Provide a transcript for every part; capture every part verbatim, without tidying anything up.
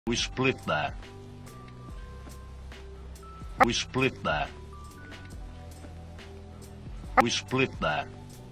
We split that. We split that. We split that.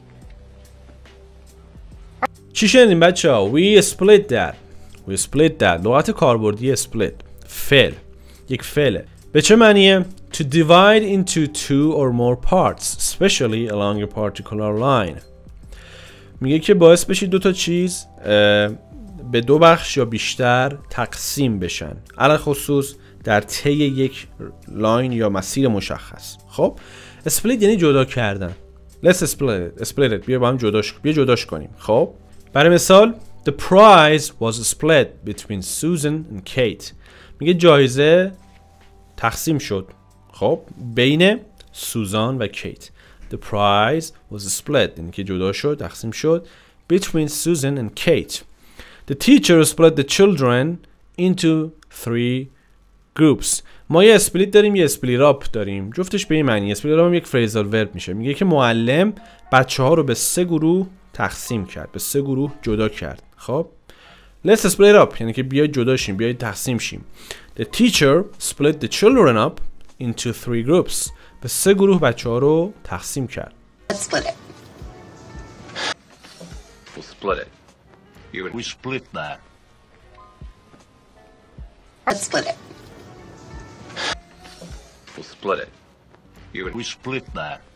چی شنیدیم بچه ها؟ We split that. We split that. لغات کاربردی split. فعل. یک فعله. به چه معنیه؟ To divide into two or more parts, especially along a particular line. میگه که باعث بشید دو تا چیز به دو بخش یا بیشتر تقسیم بشن، علی خصوص در طی یک لاین یا مسیر مشخص. خب split یعنی جدا کردن. Let's split it. Split it. بیا با هم جداش بیا جداش کنیم. خب برای مثال The prize was split between Susan and Kate. میگه جایزه تقسیم شد خب بین سوزان و کیت. The prize was split یعنی که جدا شد تقسیم شد between Susan and Kate. The teacher split the children into three groups. ما یه اسپلیت داریم یه اسپلیت اپ داریم، جفتش به این معنی. اسپلیت اپ هم یک فریزال ورب میشه. میگه که معلم بچه ها رو به سه گروه تقسیم کرد، به سه گروه جدا کرد. خب let's split up یعنی که بیاید جدا شیم، بیاید تقسیم شیم. The teacher split the children up into three groups. به سه گروه بچه ها رو تقسیم کرد. Let's split it. We'll split it. You and we split that. Let's split it. We'll split it. You and we split that.